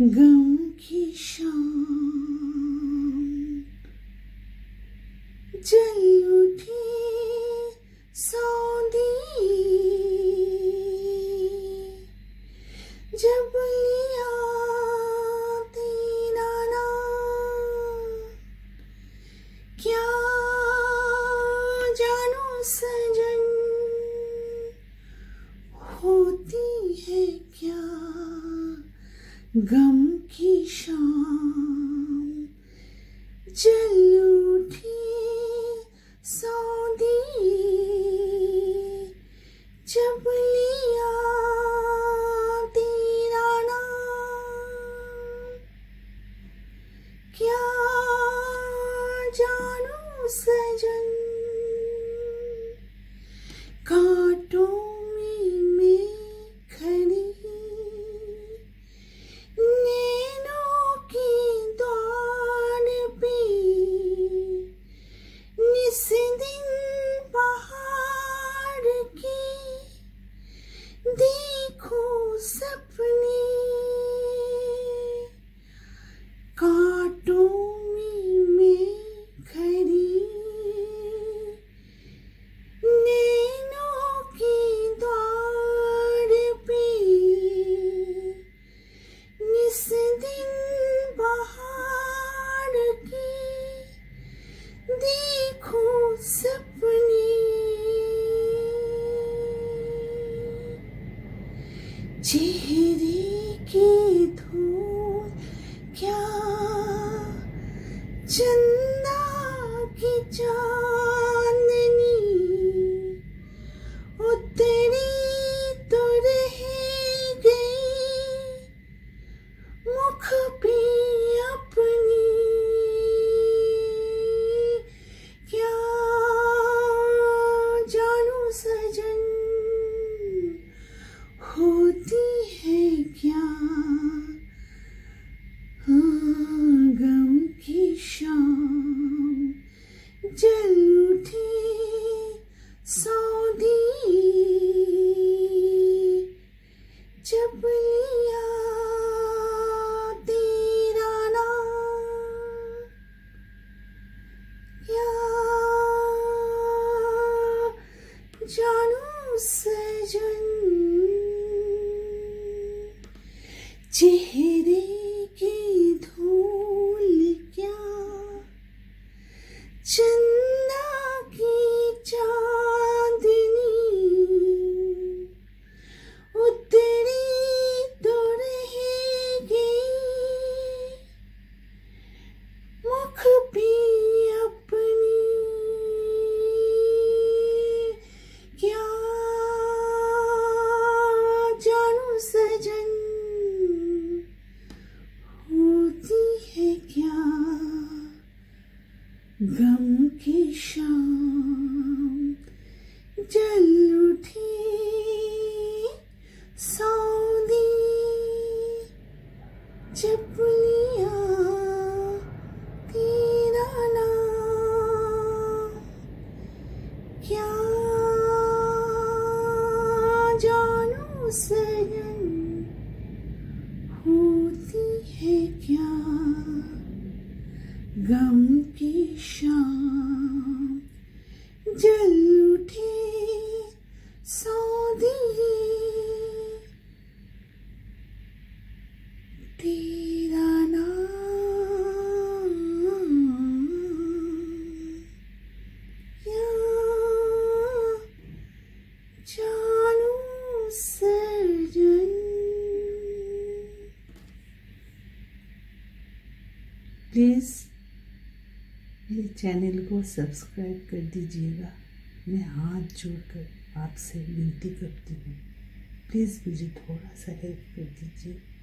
गम की शाम जल उठी सौंधी जब लिया तेरा नाम। क्या जानू सजन होती है क्या गम की शाम जल उठी सौंधी जब लिया तेरा नाम। क्या जानू सजन कांटों में खड़ी नैनों की द्वार पे निस दिन पहाड़ की देखो सपने। कांटों में खड़ी नैनों की द्वार पे निस दिन पहाड़ की देखो सपने। चेहरे की धूल क्या चंदा की चांदनी उतरी तो रह गई मुख पे अपनी। क्या जानू सजन होती है क्या गम की शाम जल उठी सौंधी जब लिया तेरा नाम। क्या जानू सजन चेहरे की धूल क्या चंदा की चांदनी उतरी तो रह गई मुख पे अपनी। क्या जानू सजन होती है क्या गम की शाम जल उठी सौंधी जब लिया तेरा नाम। क्या जानू सजन होती है क्या गम की शाम जल उठी सौंधी तेरा नाम। क्या जानू सजन। प्लीज़ मेरे चैनल को सब्सक्राइब कर दीजिएगा। मैं हाथ जोड़कर आपसे विनती करती हूँ, प्लीज़ मुझे थोड़ा सा हेल्प कर दीजिए।